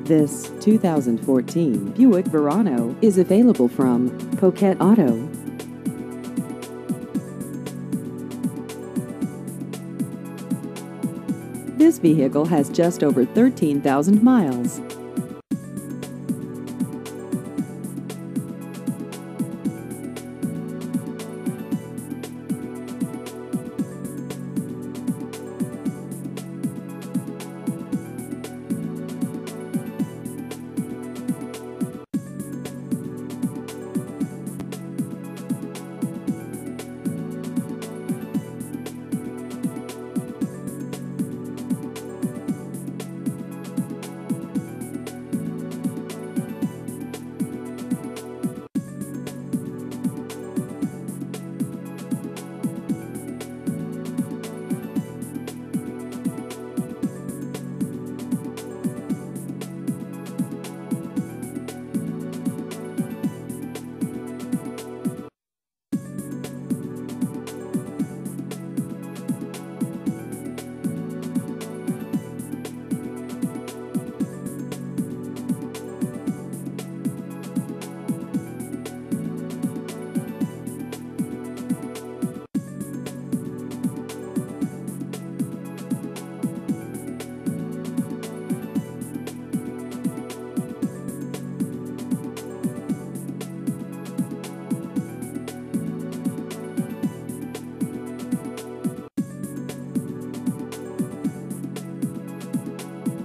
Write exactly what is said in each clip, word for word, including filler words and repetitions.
This two thousand fourteen Buick Verano is available from Poquet Auto. This vehicle has just over thirteen thousand miles.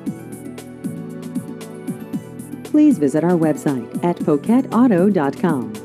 Please visit our website at poquet auto dot com.